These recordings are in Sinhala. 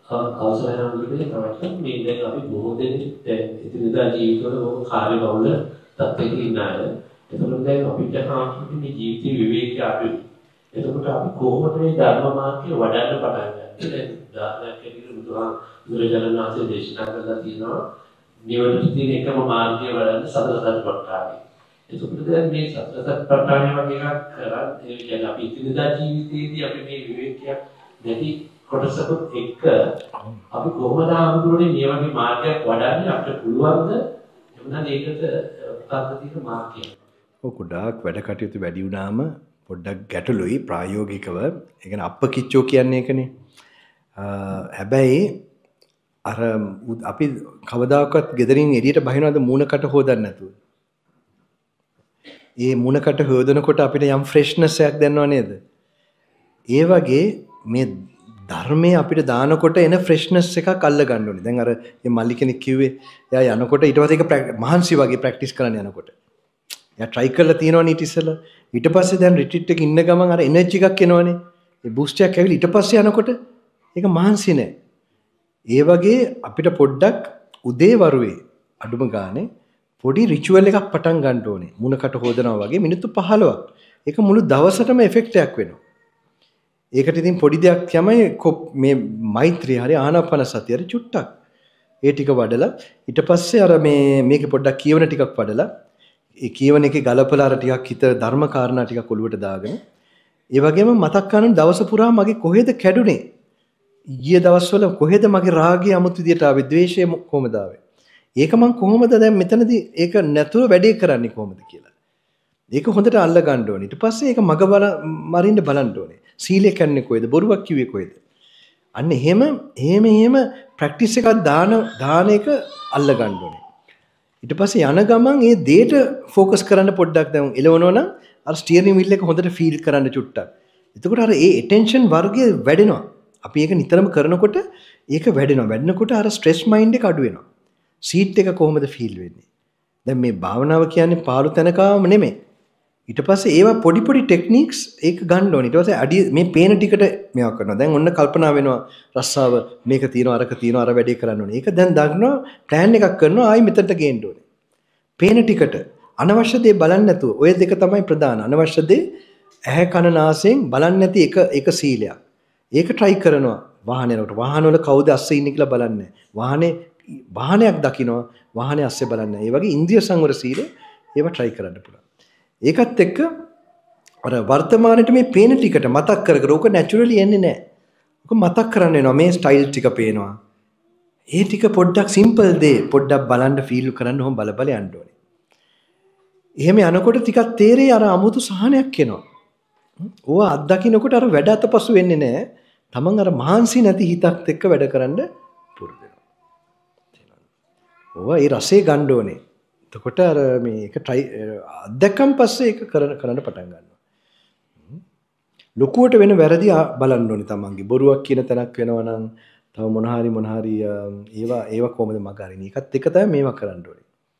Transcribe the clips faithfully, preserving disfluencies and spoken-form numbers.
අවසරයි හඳුන්නේ තමයි මේ දැන් අපි බොහෝ දෙනෙක් එදිනදා ජීවිතවල බොහෝ කාර්යබහුල තත්ත්වයක ඉන්න අය. ඒකවල දැන් අපිට ආපුනේ මේ ජීවිතේ විවේකී අඩුයි. එතකොට අපි කොහොමද මේ ධර්ම මාර්ගය වඩන්න පටන් ගන්නේ? දැන් උදාහරණයක් ඇටියට බුදුහාම බුදුරජාණන් වහන්සේ දේශනා කළා තියෙනවා නිවනට තියෙන එකම මාර්ගය වඩන්න සතර සතිපට්ඨානයි. එතකොට දැන් මේ සතර සතිපට්ඨානය වගේ එකක් කරා ඒ කියන්නේ අපි එදිනදා ජීවිතයේදී අපි මේ විවේකයක් නැති කොටසකුත් එක්ක අපි කොහොමද ආමුදුරේ මේ වගේ මාර්ගයක් වඩන්නේ අපිට පුළුවන්ද එමුනම් ඒකට මොකක්ද තියෙන මාර්ගය? ඔව් ගොඩාක් වැඩ කටයුතු වැඩි වුණාම පොඩ්ඩක් ගැටලුයි ප්‍රායෝගිකව. ඒ කියන්නේ අප්පකිච්චෝ කියන්නේ ඒකනේ. හැබැයි අර අපි කවදාකවත් ගෙදරින් එළියට බහිනවද මූණකට හොදන්න නැතුව. ඒ මූණකට හොදනකොට අපිට යම් ෆ්‍රෙෂ්නස් එකක් දැනනව නේද? ඒ වගේ මේ ධර්මයේ අපිට දානකොට එන ෆ්‍රෙෂ්නස් එකක් අල්ල ගන්න ඕනේ. දැන් අර මේ මල්ලි කෙනෙක් කිව්වේ එයා යනකොට ඊට පස්සේ ඒක මහන්සි වගේ ප්‍රැක්ටිස් කරන්න යනකොට. එයා try කරලා තියෙනවනේ ඊට ඉස්සෙල්ලා. ඊට පස්සේ දැන් රිට්‍රීට් එකේ ඉන්න ගමන් අර එනර්ජි එකක් එනවනේ. ඒ බූස්ට් එකක් ඇවිල්ලා ඊට පස්සේ යනකොට ඒක මහන්සි නෑ. ඒ වගේ අපිට පොඩ්ඩක් උදේ වරුවේ අඩුම ගානේ පොඩි රිචුවල් එකක් පටන් ගන්න ඕනේ. මුණකට හොදනවා වගේ මිනිත්තු පහළොවක්. ඒක මුළු දවසටම එෆෙක්ට් එකක් වෙනවා. ඒකට ඉතින් පොඩි දෙයක් තමයි මේ මෛත්‍රිය හරි ආනාපාන සතිය හරි චුට්ටක්. ඒ ටික වඩලා ඊට පස්සේ අර මේ මේක පොඩ්ඩක් කියවන ටිකක් වඩලා ඒ කියවන එකේ ගලපලා අර ටිකක් හිත ධර්ම කාරණා ටිකක් ඔලුවට දාගෙන ඒ වගේම මතක් කරන දවස පුරා මගේ කොහෙද කැඩුනේ? ඊයේ දවස්වල කොහෙද මගේ රාගය අමුතු විදියට ආවේ? ද්වේෂය කොහමද ආවේ? ඒක මම කොහොමද දැන් මෙතනදී ඒක නැතුව වැඩේ කරන්නේ කොහොමද කියලා. ඒක හොඳට අල්ල ගන්න ඕනේ. ඊට පස්සේ ඒක මග බල මරින්න බලන්න ඕනේ. සීලය කියන්නේ කොහෙද? බොරුවක් කිව්වේ කොහෙද? අන්න එහෙම එහෙම එහෙම ප්‍රැක්ටිස් එකක් දාන දාන එක අල්ල ගන්න ඕනේ. ඊට පස්සේ යන ගමන් ඒ දේට ફોકસ කරන්න පොඩ්ඩක් දැන් එලවනවනම් අර ස්ටියරින් වීල් එක හොඳට ෆීල් කරන්න චුට්ටක්. එතකොට අර ඒ ඇටෙන්ෂන් වර්ගය වැඩෙනවා. අපි ඒක නිතරම කරනකොට ඒක වැඩෙනවා. වැඩෙනකොට අර ස්ට්‍රෙස් මයින්ඩ් එක අඩු වෙනවා. සීට් එක කොහොමද ෆීල් වෙන්නේ? දැන් මේ භාවනාව කියන්නේ පාළු තැනකම නෙමෙයි. ඊට පස්සේ ඒවා පොඩි පොඩි ටෙක්නික්ස් ඒක ගන්න ඕනේ. ඊට පස්සේ අඩිය මේ පේන ටිකට මේවා කරනවා. දැන් ඔන්න කල්පනා වෙනවා රස්සාව මේක තියෙනවා අරක තියෙනවා අර වැඩේ කරන්න ඕනේ. ඒක දැන් දන්නවා ප්ලෑන් එකක් කරනවා ආයි මෙතනට ගේන්න ඕනේ. පේන ටිකට අනවශ්‍ය දේ බලන්නේ නැතුව ඔය දෙක තමයි ප්‍රධාන. අනවශ්‍ය දේ ඇහැ කන නාසයෙන් බලන්නේ නැති එක එක සීලයක්. ඒක try කරනවා වාහනේ යනකොට. වාහනවල කවුද අස්සේ ඉන්නේ කියලා බලන්නේ. වාහනේ වාහනයක් දකිනවා වාහනේ අස්සේ බලන්නේ. ඒ වගේ ඉන්ද්‍රිය සංවර සීලය ඒවා try කරන්න පුළුවන්. ඒකත් එක්ක අර වර්තමානයේ මේ පේන ටිකට මතක් කර කර ඕක නැචරලි එන්නේ නැහැ. ඕක මතක් කරන්න වෙනවා මේ ස්ටයිල් ටික පේනවා. ඒ ටික පොඩ්ඩක් සිම්පල් දේ පොඩ්ඩක් බලන්න ෆීල් කරන්න ඕම් බල බල යන්න ඕනේ. එහෙම යනකොට ටිකක් තේරෙයි අර අමුතු සහනයක් එනවා. ඕවා අත්දකින්නකොට අර වැඩ අතපසු වෙන්නේ නැහැ. තමන් අර මහන්සි නැති හිතක් එක්ක වැඩ කරන්න පුරුදු වෙනවා. ඕවා ඒ රසය ගන්න ඕනේ. එතකොට අර මේක try අත්දැකම් පස්සේ ඒක කරන කරන්න පටන් ගන්නවා. ලොකුවට වෙන වැරදි බලන්න ඕනේ තමන්ගේ. බොරුවක් කියන තැනක් වෙනවා නම් තව මොන හරි මොන හරි ඒවා ඒවා කොහොමද මග අරින්නේ? ඒකත් එක තමයි මේවා කරන්න ඕනේ.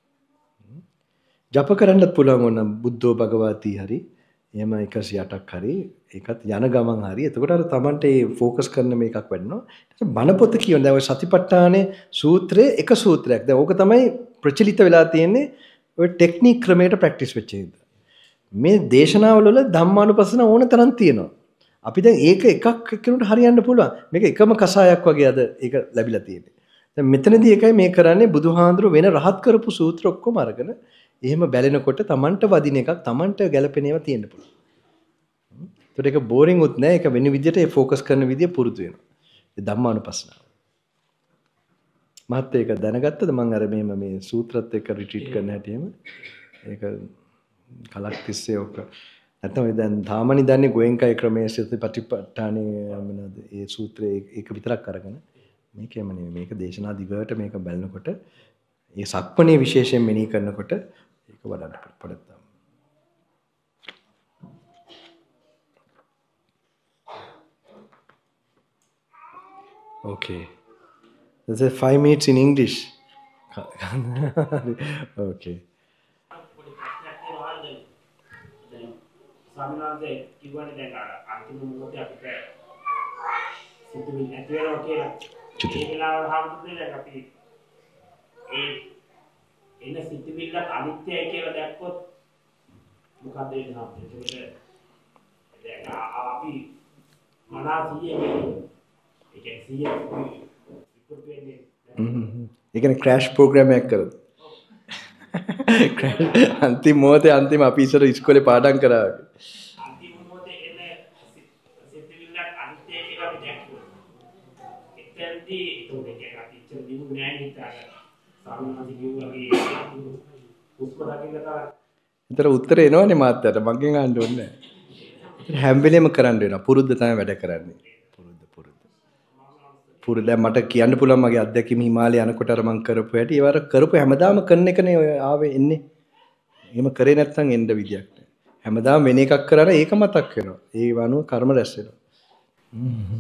ජප කරන්නත් පුළුවන් ඕන බුද්ධෝ භගවති හරි එහෙම එකසිය අටක් හරි ඒකත් යන ගමන් හරි. එතකොට අර තමන්ට ඒ ફોકસ කරන මේකක් වැඩනවා. බණ පොත කියවන දැන් ඔය සතිපට්ඨානේ සූත්‍රයේ එක සූත්‍රයක්. දැන් ඕක තමයි ප්‍රචලිත වෙලා තියෙන්නේ ඔය ටෙක්නික් ක්‍රමයට ප්‍රැක්ටිස් වෙච්ච එක. මේ දේශනාවල වල ධම්මානුපස්සන ඕන තරම් තියෙනවා. අපි දැන් ඒක එකක් එක්කෙනෙකුට හරියන්න පුළුවන්. මේක එකම කසායක් වගේ අද ඒක ලැබිලා තියෙන්නේ. දැන් මෙතනදී එකයි මේ කරන්නේ බුදුහාඳුර වෙන රහත් කරපු සූත්‍ර ඔක්කොම අරගෙන එහෙම බැලෙනකොට Tamanට වදින එකක් Tamanට ගැළපෙන ඒවා තියෙන්න පුළුවන්. ඒකට ඒක බෝරින් උත් නෑ. ඒක වෙන විදිහට ඒ ફોકસ කරන විදිය පුරුදු වෙනවා. ඒ ධම්මානුපස්සනාව. මහත් ඒක දැනගත්තද මම අර මෙහෙම මේ සූත්‍රත් එක්ක රිට්‍රීට් කරන්න හැටියෙම ඒක කලක් තිස්සේ ඔක නැත්නම් දැන් තාමනි දන්නේ ගෝයන්කයි ක්‍රමයේ සතිපට්ඨානේ මොනවාද ඒ සූත්‍රයේ ඒක විතරක් අරගෙන මේකෙම නෙමෙයි මේක දේශනා දිගට මේක බලනකොට ඒ සක්මණේ විශේෂයෙන් මෙනෙහි කරනකොට ඒක වඩන්න පොඩ්ඩක් okay. There's a five minutes in English. Okay. ස්වාමීනාන්සේ කිව්වනේ දැන් අර අන්තිම මොහොතේ අපිට සිතුවිලි නැති වෙනවා කියලා. චුති. ඒ වෙලාවට හම්බුනේ දැන් අපි ඒ එන සිතිවිල්ල අනිත්‍යයි කියලා දැක්කොත් මොකද වෙන්නේ අපිට? දැන් අපි මනසියේ ඒ කියන්නේ සිය වෙන්නේ ඒ කියන්නේ ක්‍රෑෂ් ප්‍රෝග්‍රෑම් එකක් කරලා අන්තිම මොහොතේ අන්තිම අපි ඉස්සර ඉස්කෝලේ පාඩම් කරා අන්තිම මොහොතේ එන සිතිවිල්ල අනිත්‍යයි කියලා අපි දැක්කොත් එතෙන්දී ඒක අපි ඉච්ච දිනු නෑ නේද? සාමාන්‍යයෙන් කිව්වාගේ උත්පත්ති දකින්නලා ඒතර උත්තර එනවනේ මාත්‍යට මගෙන් අහන්න ඕනේ නැහැ. හැම වෙලෙම කරන්න වෙනවා. පුරුද්ද තමයි වැඩ කරන්නේ. පුරුද්ද පුරුද්ද. පුරුද්ද මට කියන්න පුළුවන් මගේ අත්දැකීම් හිමාලය යනකොට අර මං කරපු හැටි ඒවර කරපු හැමදාම කරන එකනේ ඔය ආවේ එන්නේ. එහෙම කරේ නැත්නම් එන්න විදියක් නැහැ. හැමදාම වෙන එකක් කරාම ඒක මතක් වෙනවා. ඒ වනුව කර්ම රැස් වෙනවා. හ්ම්.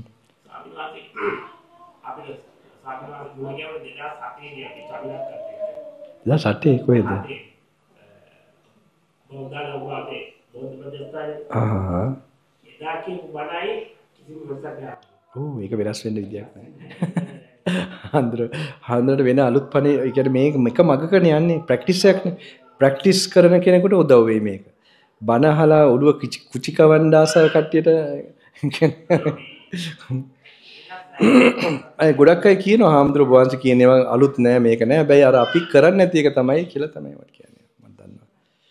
අපිට සාමාන්‍යයෙන් දුවගියම දෙදාස් හතේ දී අපි චවිලක් කරේ. දෙදාස් හතේ කොහෙද? බෝධාලෝවාගේ බෝධි ප්‍රදේශය. ආහ්. එදා කියපු බණයි කිසිම වෙනසක් නැහැ. ඕ ඒක වෙනස් වෙන්න විදියක් නැහැ. හන්දර හන්දරට වෙන අලුත් පණේ ඒ කියන්නේ මේක එක මගකනේ යන්නේ ප්‍රැක්ටිස් එකක්නේ. ප්‍රැක්ටිස් කරන කෙනෙකුට උදව් වෙයි මේක. බණ අහලා ඔළුව කුචි කවන්න ආසව කට්ටියට අය ගොඩක් අය කියනවා හාමුදුරුවෝ වහන්සේ කියන ඒවා අලුත් නෑ මේක නෑ. හැබැයි අර අපි කරන්නේ නැති එක තමයි කියලා තමයි මට කියන්නේ. මම දන්නවා.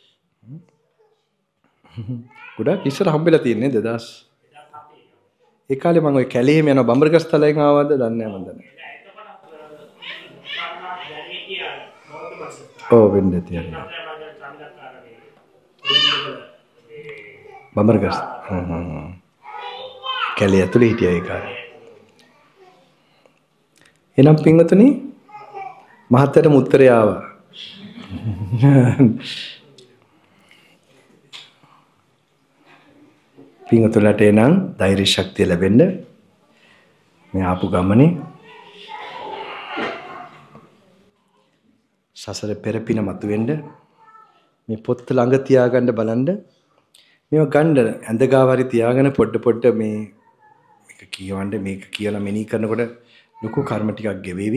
ගොඩක් ඉස්සර හම්බෙලා තියෙන්නේ දෙදාස් ඒ කාලේ මම ওই කැලේම යන බඹරගස් තලයෙන් ආවද දන්නේ නැහැ මම දන්නේ. ඔව් වෙන්නේ තියන්නේ. බඹරගස්. හ්ම් හ්ම්. කැලේ ඇතුලේ හිටියා ඒ කාලේ. එනම් පින්වතුනි මහත්තයාටම උත්තරය ආවා. පින්වතුන්ලට එනම් ධෛර්ය ශක්තිය ලැබෙන්න මේ ආපු ගමනේ සසර පෙරපින මතුවෙන්න මේ පොත් ළඟ තියාගන්න බලන්න මේව ගන්න ඇඳ ගාව හරි තියාගෙන පොඩ පොඩ මේ මේක කියවන්න මේක කියලා මෙනෙහි කරනකොට ලොකු කර්ම ටිකක් ගෙවේවි.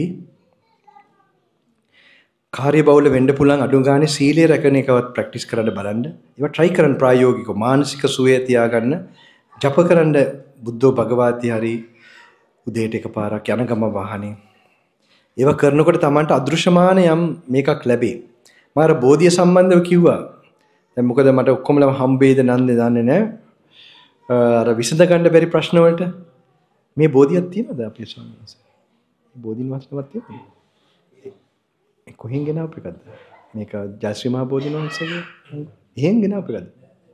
කාර්යබහුල වෙන්න පුළුවන් අඩු ගානේ සීලය රැකෙන එකවත් ප්‍රැක්ටිස් කරන්න බලන්න. ඒවා try කරන්න ප්‍රායෝගිකව මානසික සුවය තියාගන්න. ජප කරන්න බුද්ධෝ භගවාති හරි උදේට එකපාරක් යන ගම වාහනේ. ඒවා කරනකොට Tamanට අදෘශ්‍යමාන යම් මේකක් ලැබේ. මම අර බෝධිය සම්බන්ධව කිව්වා. දැන් මොකද මට ඔක්කොමලම හම්බෙයිද නැන්ද දන්නේ නැහැ. අර විසඳ ගන්න බැරි ප්‍රශ්න වලට මේ බෝධියක් තියෙනවද අපේ ස්වාමීන් වහන්සේ? බෝධින් වහන්සේවත් තියෙනවද? කොහෙන් ගෙනාපු එකක්ද? මේක ජයශ්‍රී මහ බෝධින් වහන්සේගේ එහෙන් ගෙනාපු එකක්ද?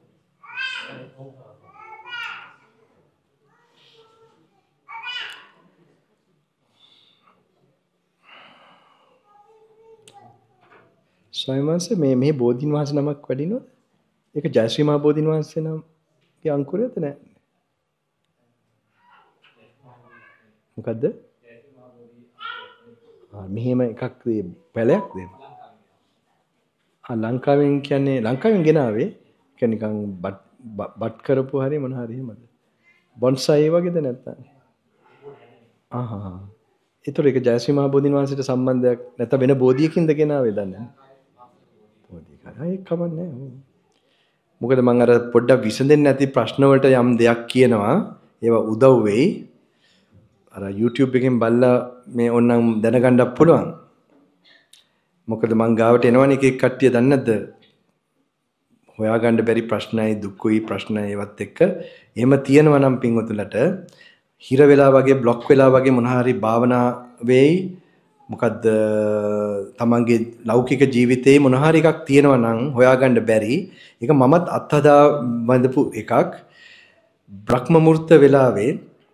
ස්වාමීන් වහන්සේ මේ මේ බෝධින් වහන්සේ නමක් වඩිනවද? ඒක ජයශ්‍රී මහ බෝධින් වහන්සේ නම්ගේ අංකුරයද නැහැ? මොකද්ද? ආ මෙහෙම එකක් පැලයක් දෙන්න. ආ ලංකාවෙන් කියන්නේ ලංකාවෙන් ගෙනාවේ ඒක නිකන් බට් බට් කරපු හරිය මොන හරි එහෙමද? බොන්සයි වගේද නැත්නම්? ආහා. ඒතර ඒක ජයශ්‍රී මහ බෝධින් වහන්සේට සම්බන්ධයක් නැත්නම් වෙන බෝධියකින්ද ගෙනාවේ දන්නේ නැහැ. බෝධියක. ඒක කමන්නේ. මොකද මම අර පොඩ්ඩක් විසඳෙන්නේ නැති ප්‍රශ්න වලට යම් දෙයක් කියනවා. ඒවා උදව් වෙයි. අර YouTube එකෙන් බලලා මේ ඕනනම් දැනගන්නත් පුළුවන්. මොකද මං ගාවට එනවනේ එක එක කට්ටිය දන්නේ නැද්ද? හොයාගන්න බැරි ප්‍රශ්නයි දුක්ඛයි ප්‍රශ්නයි ඒවත් එක්ක එහෙම තියෙනවා නම් පින්වතුන්ලට හිර වෙලා වගේ બ્લોක් වෙලා වගේ මොන හරි භාවනා වෙයි. මොකද්ද තමන්ගේ ලෞකික ජීවිතේ මොන හරි එකක් තියෙනවා නම් හොයාගන්න බැරි. ඒක මමත් අත්හදා වඳපු එකක්. බ්‍රහ්ම මුහූර්ත වෙලාවේ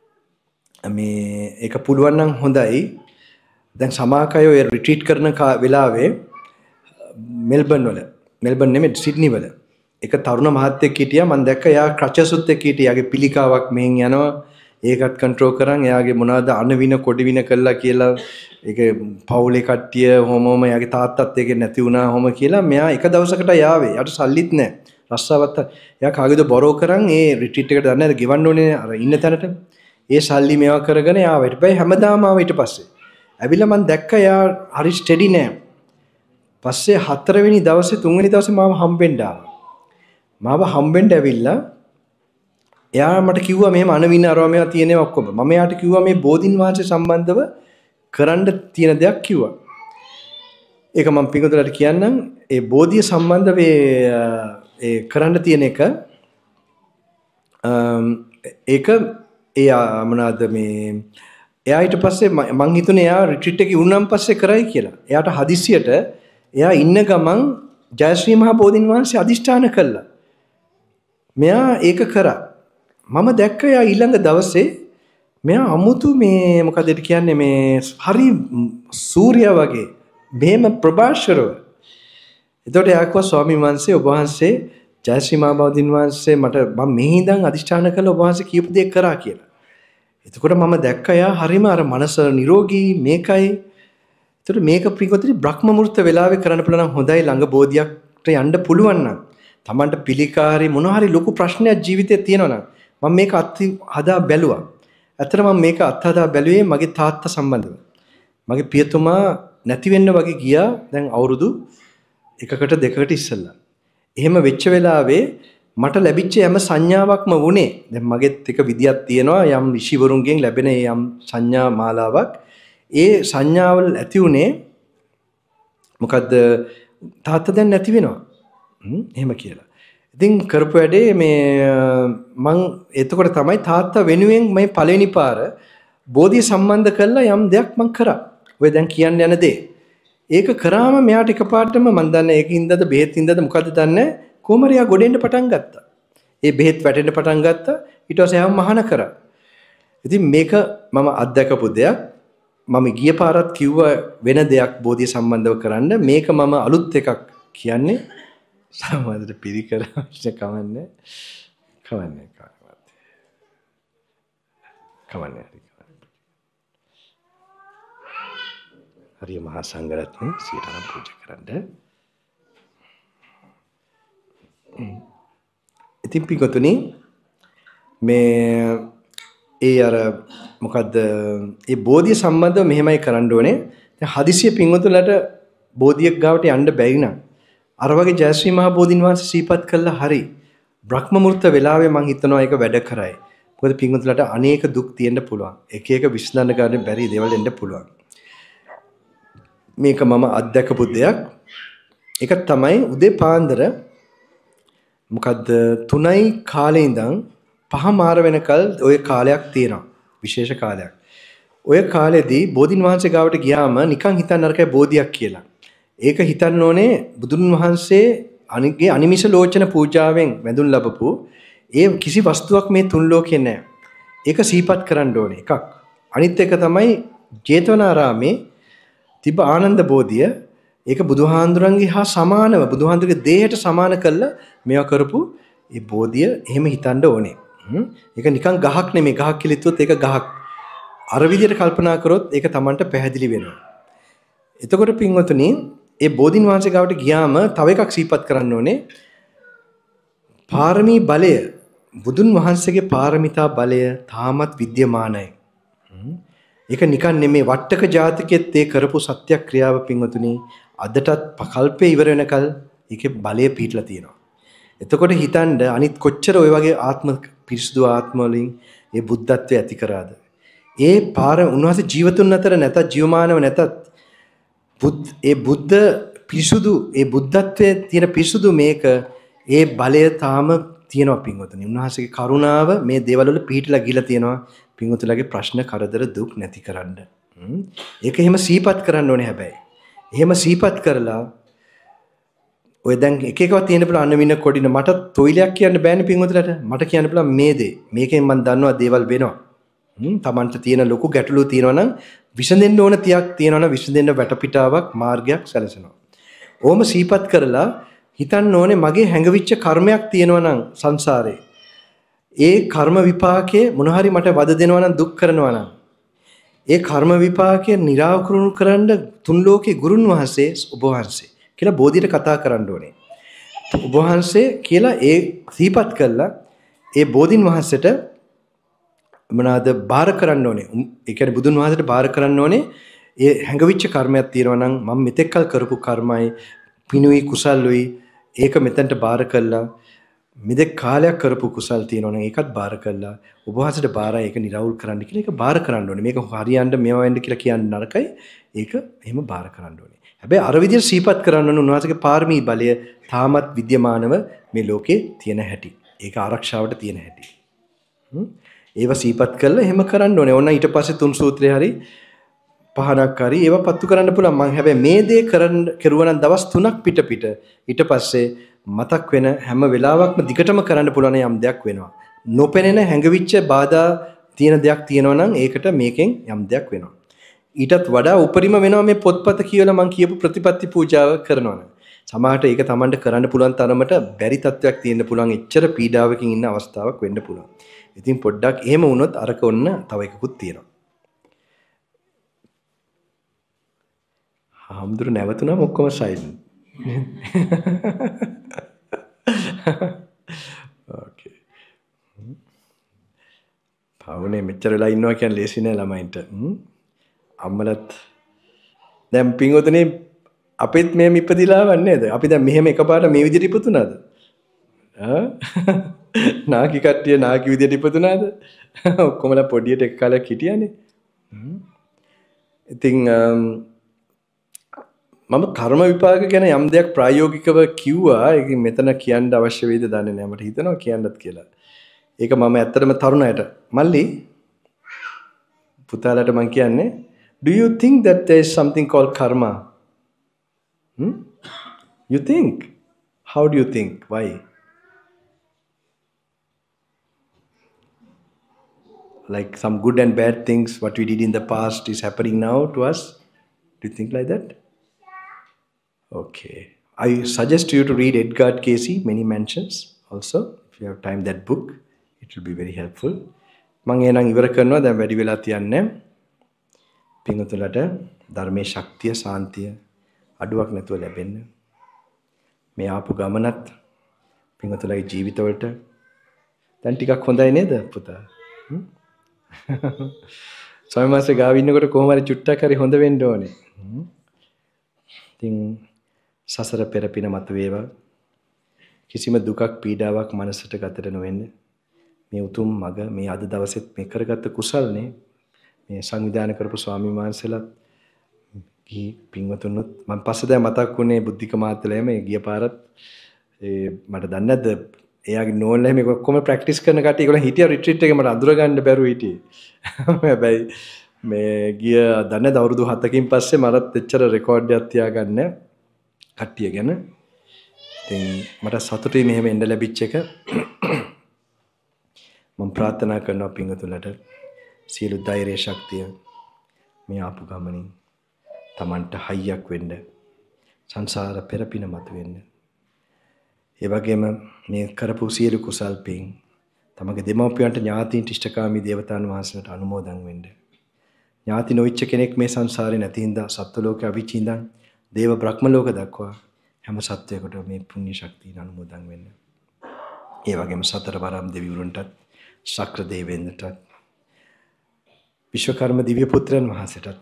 මේ ඒක පුළුවන් නම් හොඳයි. දැන් සමාකය ඔය රිට්‍රීට් කරන වෙලාවේ මෙල්බන් වල මෙල්බන් නෙමෙයි සිඩ්නි වල එක තරුණ මහත්තයෙක් හිටියා. මම දැක්ක එයා ක්‍රචසුත් එක්ක හිටියා. යාගේ පිළිකාවක් මෙහෙන් යනවා. ඒකත් කන්ට්‍රෝල් කරන් එයාගේ මොනවද අනවින කොඩවින කළා කියලා ඒක පවුලේ කට්ටිය හොමෝම යාගේ තාත්තත් ඒක නැති වුණා හොම කියලා මෙයා එක දවසකට යාවේ. යාට සල්ලිත් නැහැ. රස්සාවත් එයා කාගේද බොරෝ කරන් ඒ රිට්‍රීට් එකට දන්නේ නැහැ ගෙවන්න ඕනේ අර ඉන්න තැනට. ඒ සල්ලි මේවා කරගෙන ආවා. ඊට පස්සේ හැමදාම ආවා ඊට පස්සේ. ඇවිල්ලා මම දැක්ක යා හරි ස්ටෙඩි නෑ. පස්සේ හතරවෙනි දවසේ තුන්වෙනි දවසේ මාව හම්බෙන්න ආවා. මාව හම්බෙන්න ඇවිල්ලා එයා මට කිව්වා මෙහෙම අනවින අරවා මේවා තියෙනවා ඔක්කොම. මම එයාට කිව්වා මේ බෝධින් වහන්සේ සම්බන්ධව කරන්න තියෙන දෙයක් කිව්වා. ඒක මම පිටුදලට කියන්නම්. ඒ බෝධිය සම්බන්ධ ඒ කරන්න තියෙන එක ඒක එයා මොනවාද මේ එයා ඊට පස්සේ මං හිතුනේ එයා රිට්‍රීට් එකේ වුණාන් පස්සේ කරයි කියලා. එයාට හදිස්සියට එයා ඉන්න ගමන් ජයශ්‍රී මහ බෝධින් වහන්සේ අදිෂ්ඨාන කළා. මෙයා ඒක කරා. මම දැක්ක එයා ඊළඟ දවසේ මෙයා අමුතු මේ මොකද කියන්නේ මේ හරි සූර්යා වගේ මෙහෙම ප්‍රභාෂරව. එතකොට එයා කිව්වා ස්වාමීන් වහන්සේ ඔබ වහන්සේ ජයශ්‍රී මහ බෝධින් වහන්සේ මට මම මෙහි ඉඳන් අදිෂ්ඨාන කළා ඔබ වහන්සේ කියපු දේ කරා කියලා. එතකොට මම දැක්ක එයා හරිම අර මනස නිරෝගී මේකයි. එතකොට මේක ප්‍රිගොතේ බ්‍රහ්ම මුහූර්ත වෙලාවේ කරන්න පුළුවන් නම් හොඳයි ළඟ බෝධියකට යන්න පුළුවන් නම්. Tamanට පිළිකාරි මොන හරි ලොකු ප්‍රශ්නයක් ජීවිතේ තියෙනවා නම් මම මේක අත් හදා බැලුවා. ඇත්තට මම මේක අත් හදා බැලුවේ මගේ තාත්තා සම්බන්ධව. මගේ පියතුමා නැති වෙන්න වගේ ගියා දැන් අවුරුදු එකකට දෙකකට ඉස්සෙල්ලා. එහෙම වෙච්ච වෙලාවේ මට ලැබිච්ච හැම සංඥාවක්ම වුණේ දැන් මගෙත් එක විදියක් තියෙනවා යම් ඍෂිවරුන්ගෙන් ලැබෙන යම් සංඥා මාලාවක්. ඒ සංඥාවල් ඇති උනේ මොකද්ද තාත්තා දැන් නැති වෙනවා. හ්ම් එහෙම කියලා. ඉතින් කරපු වැඩේ මේ මං එතකොට තමයි තාත්තා වෙනුවෙන් මේ පළවෙනි පාර බෝධිය සම්බන්ධ කරලා යම් දෙයක් මං කරා. ඔය දැන් කියන්න යන දේ. ඒක කරාම මෙයාට එකපාරටම මං දන්නේ ඒකින්දද බෙහෙත් ඉඳද මොකද්ද දන්නේ කොමරියා ගොඩෙන්න පටන් ගත්තා. ඒ බෙහෙත් වැටෙන්න පටන් ගත්තා. ඊට පස්සේ ආව මහාන කරා. ඉතින් මේක මම අත්දකපු දෙයක්. මම ගිය පාරත් කිව්වා වෙන දෙයක් බෝධිය සම්බන්ධව කරන්න. මේක මම අලුත් එකක් කියන්නේ. සාමාන්‍යයෙන් පිළිකර අවශ්‍ය කවන්නේ. කවන්නේ කවන්නේ. කවන්නේ හරි. හරි මහා සංඝරත්නය සියතරම් පූජා කරන්න. ඉතින් පිටුතුනි මේ ඒ අර මොකද්ද ඒ බෝධිය සම්බන්ධව මෙහෙමයි කරන්න ඕනේ. දැන් හදිසිය පින්වතුන්ලට බෝධියක් ගාවට යන්න බැරි නම් අර වගේ ජයශ්‍රී මහ බෝධින් වහන්සේ සීපත් කළා හරි බ්‍රහ්ම මුහූර්ත වෙලාවේ මම හිතනවා ඒක වැඩ කරයි. මොකද පින්වතුන්ලට අනේක දුක් තියෙන්න පුළුවන්. එක එක විශ්ලේෂණ කරන්න බැරි දේවල් එන්න පුළුවන්. මේක මම අත්දැකපු දෙයක්. ඒක තමයි උදේ පාන්දර මොකද්ද තුනයි කාලේ ඉඳන් පහ මාර වෙනකල් ওই කාලයක් තියෙනවා. විශේෂ කාලයක්. ඔය කාලෙදී බෝධින් වහන්සේ ගාවට ගියාම නිකන් හිතන්න අරකයි බෝධියක් කියලා. ඒක හිතන්න ඕනේ බුදුන් වහන්සේ අනිගේ අනිමිෂ ලෝචන පූජාවෙන් වැඳුම් ලැබපු ඒ කිසි වස්තුවක් මේ තුන් ලෝකේ නැහැ. ඒක සිහිපත් කරන්න ඕනේ එකක්. අනිත් එක තමයි ජේතවනාරාමේ තිබ ආනන්ද බෝධිය. ඒක බුදුහාඳුරන්ගේ හා සමානව බුදුහාඳුරගේ දේහයට සමාන කළා මේවා කරපු ඒ බෝධිය එහෙම හිතන්න ඕනේ. ඒක නිකන් ගහක් නෙමෙයි. ගහක් කියලා හිතුවොත් ඒක ගහක්. අර විදිහට කල්පනා කරොත් ඒක Tamanට පැහැදිලි වෙනවා. එතකොට පින්වතුනි ඒ බෝධින් වහන්සේ ගාවට ගියාම තව එකක් සිහිපත් කරන්න ඕනේ. පාරමී බලය බුදුන් වහන්සේගේ පාරමිතා බලය තාමත් විද්‍යමානයි. ඒක නිකන් නෙමෙයි වට්ටක ජාතකයේත් ඒ කරපු සත්‍යක්‍රියාව පින්වතුනි අදටත් කල්පේ ඉවර වෙනකල් ඒකේ බලය පිහිටලා තියෙනවා. එතකොට හිතන්න අනිත් කොච්චර ওই වගේ ආත්ම පිරිසුදු ආත්ම වලින් ඒ බුද්ධත්වය ඇති කරාද? ඒ පාර උන්වහන්සේ ජීවතුන් අතර නැතත් ජීවමානව නැතත් බුද් ඒ බුද්ධ පිරිසුදු ඒ බුද්ධත්වයේ තියෙන පිරිසුදු මේක ඒ බලය තාම තියෙනවා පින්වතුනි. උන්වහන්සේගේ කරුණාව මේ දේවල් වල පිහිටලා ගිලා තියෙනවා. පින්වතුන්ලගේ ප්‍රශ්න කරදර දුක් නැති කරන්න. ඒක එහෙම සීපත් කරන්න ඕනේ හැබැයි. එහෙම සීපත් කරලා ඔය දැන් එක එකව තියෙන බල අනවින කොඩින මට තොইলයක් කියන්න බෑනේ පින්වතුන්ලට. මට කියන්න පුළුවන් මේ දේ. මේකෙන් මම දන්නවා දේවල් වෙනවා. හ්ම් Tamanට තියෙන ලොකු ගැටලු තියෙනවා නම් විසඳෙන්න ඕන තියක් තියෙනවා නම් විසඳෙන්න වැටපිටාවක් මාර්ගයක් සැලසෙනවා. ඕම සීපත් කරලා හිතන්න ඕනේ මගේ හැඟවිච්ච කර්මයක් තියෙනවා නම් සංසාරේ ඒ කර්ම විපාකයේ මොන හරි මට වද දෙනවා නම් දුක් කරනවා නම් ඒ කර්ම විපාකයේ निराකරණය කරන්න තුන් ලෝකේ ගුරුන් වහන්සේ ඔබ වහන්සේ කියලා බෝධියට කතා කරන්න ඕනේ. ඔබ වහන්සේ කියලා ඒ සීපත් කළා ඒ බෝධින් වහන්සේට මොනවාද බාර කරන්න ඕනේ. ඒ කියන්නේ බුදුන් වහන්සේට බාර කරන්න ඕනේ ඒ හැඟවිච්ච කර්මයක් තියෙනවා නම් මම මෙතෙක්කල් කරපු කර්මයි පිනුයි කුසල්ුයි ඒක මෙතනට බාර කළා. මෙතෙක් කාලයක් කරපු කුසල් තියෙනවා නම් ඒකත් බාර කළා. ඔබ වහන්සේට බාරයි ඒක නිරවුල් කරන්න කියලා ඒක බාර කරන්න ඕනේ. මේක හරියන්න මේවා වෙන්න කියලා කියන්න නරකයි. ඒක එහෙම බාර කරන්න ඕනේ. හැබැයි අර විදිහට සීපත් කරන්න ඕනේ උන්වහන්සේගේ පාරමී බලය තාමත් විද්‍යමානව මේ ලෝකේ තියෙන හැටි. ඒක ආරක්ෂාවට තියෙන හැටි. ඒව සීපත් කරලා එහෙම කරන්න ඕනේ. ඕන ඊට පස්සේ තුන් සූත්‍රය හරි පහනක් හරි ඒව පත්තු කරන්න පුළුවන්. මම හැබැයි මේ දේ කරන්න කෙරුවා නම් දවස් තුනක් පිට පිට ඊට පස්සේ මතක් වෙන හැම වෙලාවකම දිගටම කරන්න පුළුවන් යම් දෙයක් වෙනවා. නොපෙනෙන හැඟවිච්ච බාධා තියෙන දෙයක් තියෙනවා නම් ඒකට මේකෙන් යම් දෙයක් වෙනවා. ඊටත් වඩා උපරිම වෙනවා මේ පොත්පත කියලා මම කියපු ප්‍රතිපත්ති පූජාව කරනවා නම්. සමහරට ඒක Tamanට කරන්න පුළුවන් තරමට බැරි තත්වයක් තියෙන්න පුළුවන්. එච්චර පීඩාවකින් ඉන්න අවස්ථාවක් වෙන්න පුළුවන්. ඉතින් පොඩ්ඩක් එහෙම වුණොත් අරක ඔන්න තව එකකුත් තියෙනවා. හාමුදුරු නැවතුනම ඔක්කොම සයිලන්ට්. ඕකේ. පාවනේ මෙච්චර වෙලා ඉන්නවා කියන්නේ ලේසි නෑ ළමයින්ට. අම්මලත් දැන් පින්වතුනි අපිත් මෙහෙම ඉපදිලා වන්නේ නේද? අපි දැන් මෙහෙම එකපාරට මේ විදිහට ඉපදුනාද? ආ නාකි කට්ටිය නාකි විදිහට ඉපදුනාද? ඔක්කොමලා පොඩියට එක කාලයක් හිටියානේ. ඉතින් මම කර්ම විපාක ගැන යම් දෙයක් ප්‍රායෝගිකව කිව්වා. ඒක මෙතන කියන්න අවශ්‍ය වෙයිද දන්නේ නැහැ. මට හිතෙනවා කියන්නත් කියලා. ඒක මම ඇත්තටම තරුණයට මල්ලි පුතාලට මම කියන්නේ do you think that there is something called karma? Hmm? You think? How do you think? Why? Like some good and bad things, what we did in the past is happening now to us. Do you think like that? Okay. I suggest you to read Edgar Cayce, Many Mansions also. If you have time, that book, it will be very helpful. මම එනං ඉවර කරනවා. දැන් වැඩි වෙලා තියන්නේ. පින්වතුන්ලට ධර්මයේ ශක්තිය, සාන්තිය අඩුවක් නැතුව ලැබෙන්න. මේ ආපු ගමනත් පින්වතුන්ලගේ ජීවිතවලට දැන් ටිකක් හොඳයි නේද පුතා? ස්වාමීන් වහන්සේ ගාව ඉන්නකොට කොහොම හරි චුට්ටක් හරි හොඳ වෙන්න ඕනේ. ඉතින් සසර පෙරපින මත වේවා. කිසිම දුකක් පීඩාවක් මනසට ගතට නොවෙන්න. මේ උතුම් මග මේ අද දවසෙත් මේ කරගත්ත කුසල්නේ මේ සංවිධානය කරපු ස්වාමීන් වහන්සේලාත් ගිහි පින්වතුන්වත් මම පස්සේ දැන් මතක් වුණේ බුද්ධික මාත්‍යලයම ඒ ගිය පාරත් ඒ මට දන්නේ නැද්ද එයාගේ නෝන්ලා මේක ඔක්කොම ප්‍රැක්ටිස් කරන කට්ටිය ඒගොල්ලෝ හිටියා රිට්‍රීට් එකේ මට අඳුර ගන්න බැරුව හිටියේ. හැබැයි මේ ගිය දන්නේ නැද අවුරුදු හතකින් පස්සේ මටත් එච්චර රෙකෝඩ් එකක් තියාගන්න කට්ටිය ගැන. ඉතින් මට සතුටුයි මෙහෙම එන්න ලැබිච්ච එක. මම ප්‍රාර්ථනා කරනවා පින්වතුන්ලට සියලු ධෛර්ය ශක්තිය මේ ආපු ගමනින් Tamanට හයියක් වෙන්න සංසාර පෙරපින මත වෙන්න. ඒ වගේම මේ කරපු සියලු කුසල් පින් තමගේ දෙමව්පියන්ට ඥාතීන්ට ඉෂ්ඨකාමී දේවතාවුන් වහන්සේලාට අනුමෝදන් වෙන්න. ඥාති නොවිච්ච කෙනෙක් මේ සංසාරේ නැති හින්දා සත්ත්ව ලෝක අවිචි ඉඳන් දේව බ්‍රහ්ම ලෝක දක්වා හැම සත්වයකට මේ පුණ්‍ය ශක්තිය අනුමෝදන් වෙන්න. ඒ වගේම සතර වරම් දෙවිවරුන්ටත් ශක්‍ර දේවේන්ද්‍රටත් විශ්වකර්ම දිව්‍ය පුත්‍රයන් වහන්සේටත්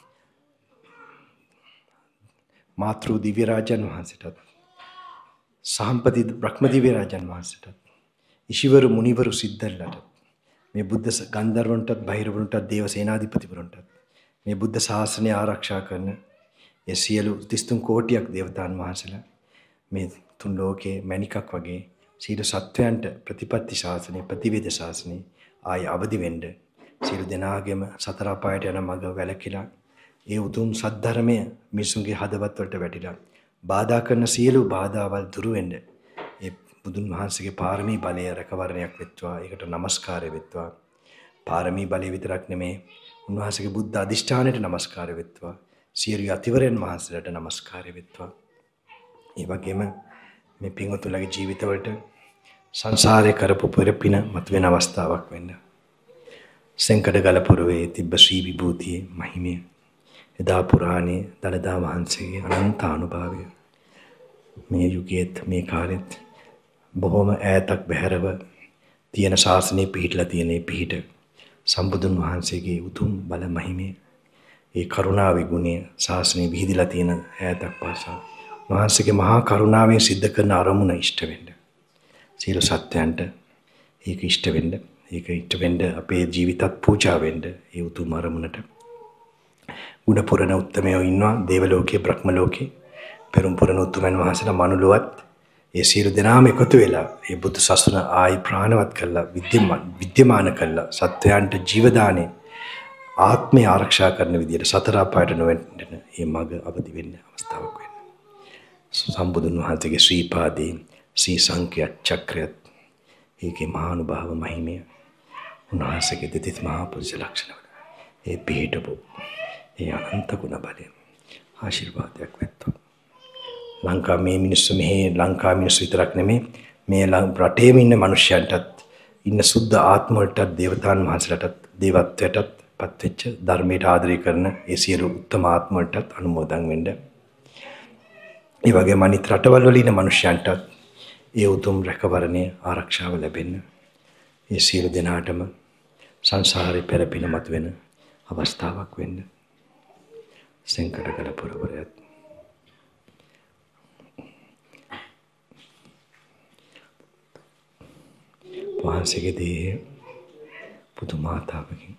මාතෘ දිව්‍ය රාජන් වහන්සේටත් සහම්පති බ්‍රහ්ම දිව්‍ය රාජන් වහන්සේටත් ඉෂිවරු මුනිවරු සිද්ධල්ලට මේ බුද්ධ ගන්ධර්වන්ටත් බහිරවරුන්ටත් දේව සේනාධිපතිවරුන්ටත් මේ බුද්ධ ශාසනය ආරක්ෂා කරන ඒ සියලු තිස් තුන් කෝටියක් දේවතාවුන් වහන්සේලා මේ තුන් ලෝකේ මණිකක් වගේ සියලු සත්වයන්ට ප්‍රතිපත්ති ශාසනය ප්‍රතිවේද ශාසනය ආය අවදි වෙන්න සියලු දෙනාගේම සතර අපායට යන මඟ වැළකීලා ඒ උතුම් සද්ධර්මය මිනිසුන්ගේ හදවත් වලට වැටිලා බාධා කරන සියලු බාධාවල් දුරු වෙන්න ඒ බුදුන් වහන්සේගේ පාරමී බලය රැකවරණයක් වෙත්වා. ඒකට নমස්කාරය වෙත්වා. පාරමී බලය විතරක් නෙමේ උන්වහන්සේගේ බුද්ධ අධිෂ්ඨානයට নমස්කාරය වෙත්වා. සියලු අතිවරයන් වහන්සේලාට নমස්කාරය වෙත්වා. ඒ වගේම මේ පින්වතුන්ලගේ ජීවිතවලට සංසාරේ කරපු පෙරපින මතුවෙන අවස්ථාවක් වෙන්න. සෙන්කඩගල පුරවේ තිබ්බ ශ්‍රී විභූතියේ මහිමය එදා පුරාණේ දළදා වහන්සේගේ අනන්ත අනුභවය මේ යුගයේත් මේ කාලෙත් බොහොම ඈතක් බැහැරව තියෙන ශාසනය පිහිටලා තියෙන පිහිට සම්බුදුන් වහන්සේගේ උතුම් බල මහිමේ ඒ කරුණාවේ ගුණය ශාසනය විහිදලා තියෙන ඈතක් පාසා වහන්සේගේ මහා කරුණාවෙන් සිද්ධ කරන අරමුණ ඉෂ්ට වෙන්න. සියලු සත්‍යයන්ට ඒක ඉෂ්ට වෙන්න. ඒක ඉෂ්ට වෙන්න අපේ ජීවිතත් පූජා වෙන්න ඒ උතුම් අරමුණට. ගුණ පුරණ උත්තමයෝ ඉන්නවා දේව ලෝකේ බ්‍රහ්ම ලෝකේ. පෙරම් පුරණ උතුමන් වහන්සේලා මනුලොවත් ඒ සියලු දෙනාම එකතු වෙලා ඒ බුදු සසුන ආයි ප්‍රාණවත් කළා විද්‍යමාන විද්‍යමාන කළා සත්‍යයන්ට ජීවදානේ ආත්මය ආරක්ෂා කරන විදියට සතර අපායට නොවෙන්න මේ මඟ අවදි වෙන්න අවස්ථාවක් වෙන්න. සම්බුදුන් වහන්සේගේ ශ්‍රී පාදේ සී සංඛ්‍ය චක්‍රයත් ඒකේ මහානුභාව මහිමය උන්වහන්සේගේ දෙතිස් මහා පුරුෂ ලක්ෂණ වල ඒ පිහිටපු ඒ අනන්ත ගුණ බලය ආශිර්වාදයක් වෙත්වා. ලංකා මේ මිනිස්සු මෙහි ලංකා මිනිස්සු විතරක් නෙමෙයි මේ රටේම ඉන්න මිනිස්යන්ටත් ඉන්න සුද්ධ ආත්ම වලටත් දේවතාන් වහන්සේලාටත් දේවත්වයටත් පත්වෙච්ච ධර්මයට ආදරය කරන ඒ සියලු උත්තම ආත්ම වලටත් අනුමෝදන් වෙන්න. ඒ වගේම අනිත් රටවල් වල ඉන්න මිනිස්යන්ටත් ඒ උතුම් රැකවරණය ආරක්ෂාව ලැබෙන්න. ඒ සියලු දෙනාටම සංසාරේ පෙරපින මතුවෙන අවස්ථාවක් වෙන්න. සංකටකල පුරවරයත් වහන්සේගේ දේහය පුදු මාතාවකින්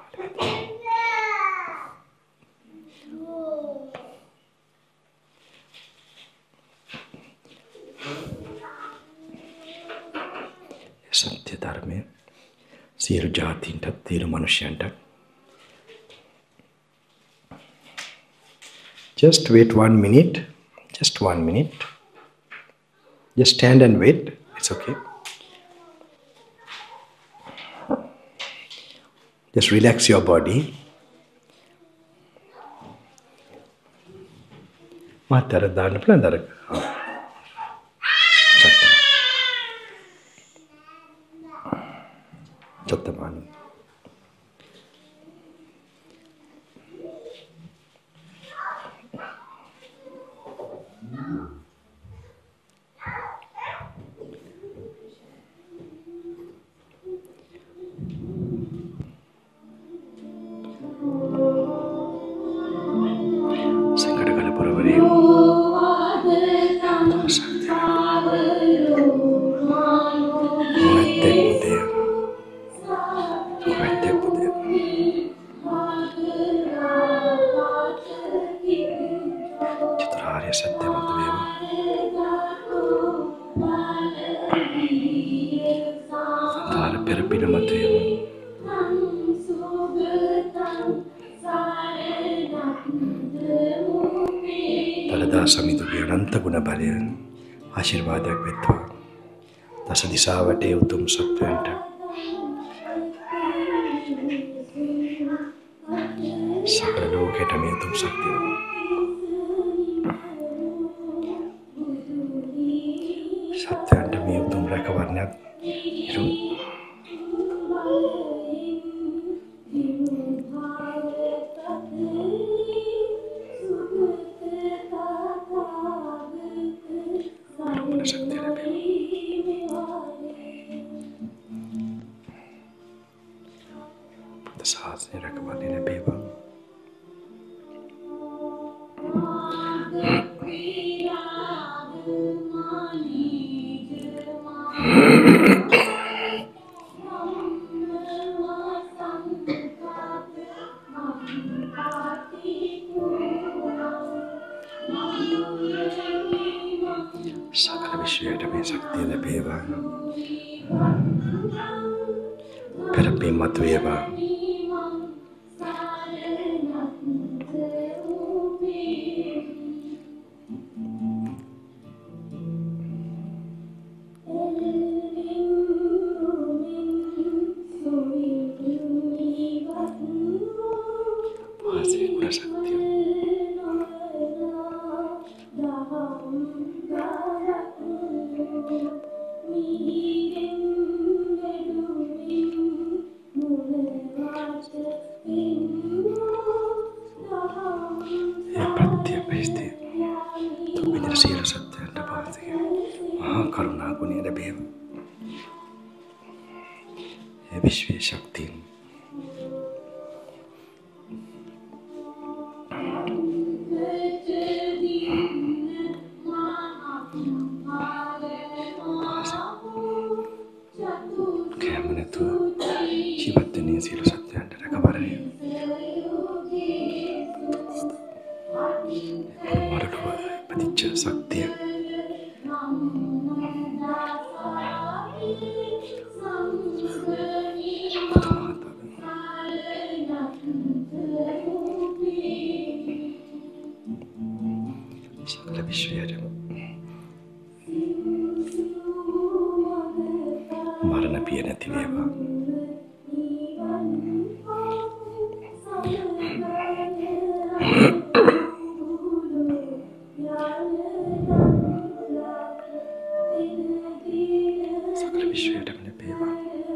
සත්‍ය ධර්මය සියලු ජාතීන්ටත් සියලු මනුෂ්‍යයන්ට. Just wait one minute. Just one minute. Just stand and wait. It's okay. Just relax your body. Matara dana pelan darah. Cottamanu. සමිතුගේ අනන්ත ගුණ බලය ආශිර්වාදයක් වෙත්වා. දස දිසාවට ඒ උතුම් සත්වයන්ට සකල ලෝකයට මේ උතුම් ශක්තිය සත්වයන්ට මේ උතුම් රැකවරණයක් ඉරු සකල විශ්වයට මේ ශක්තිය ලැබේවා. පෙරපින් මතුවේවා. विश्व शक्ति ශක්තිය. සකල විශ්වයටම මරණ පිය නැති වේවා. සකල විශ්වයටම ලැබේවා.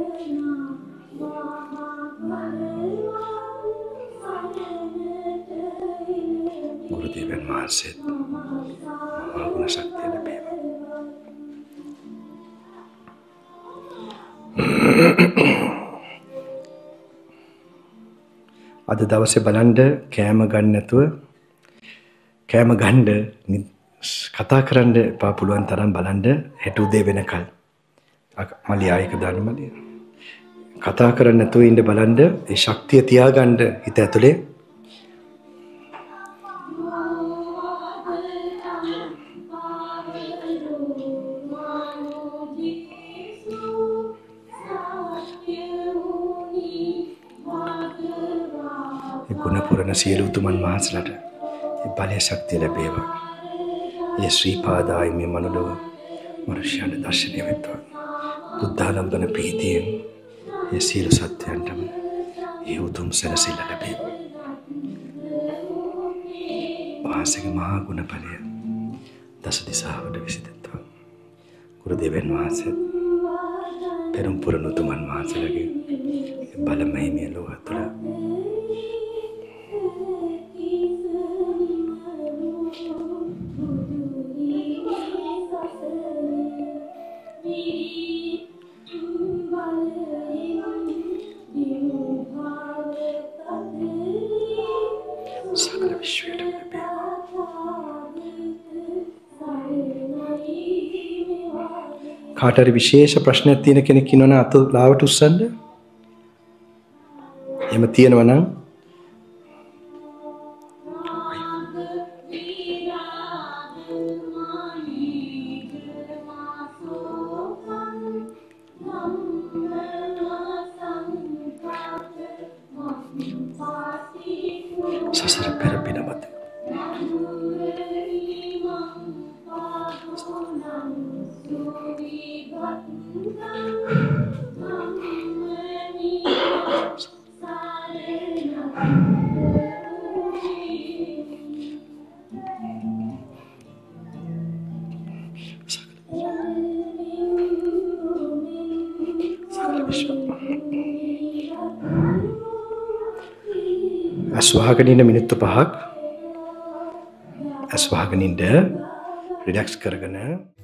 ගුරුදේවයන් වහන්සේත් මහා ගුණ ශක්තිය ලැබේවා. අද දවසේ බලන්න කෑම ගන්න නැතුව කෑම ගන්න කතා කරන්න එපා පුළුවන් තරම් බලන්න හෙට උදේ වෙනකල්. මලි ආයක දාන්න මලි. කතා කරන්න නැතුව ඉන්න බලන්න ඒ ශක්තිය තියාගන්න හිත ඇතුලේ. ගුණ පුරණ සියලු උතුමන් වහන්සේලාට ඒ බලය ශක්තිය ලැබේවා. ඒ ශ්‍රී පාදායි මේ මනුලොව මනුෂ්‍යයන්ට දර්ශනය වෙත්වා. බුද්ධාලම්බන ප්‍රීතියෙන් ඒ සියලු සත්‍යයන්ටම ඒ උතුම් සැනසෙල්ල ලැබේවා. වහන්සේගේ මහා ගුණ බලය දස දිසාවට විසිදෙත්වා. ගුරුදේවයන් වහන්සේ පෙරම් පුරණ උතුමන් වහන්සේලාගේ බල මහිමිය ලෝක තුළ සකල විශ්වයටම ලැබේවා. කාට හරි විශේෂ ප්‍රශ්නයක් තියෙන කෙනෙක් ඉන්නවනම් අත ලාවට උස්සන්න. එහෙම තියෙනවා නම් සසර පෙර පින මත ඇස්වහගෙන ඉන්න මිනිත්තු පහක් ඇස්වහගෙන ඉන්න රිලැක්ස් කරගෙන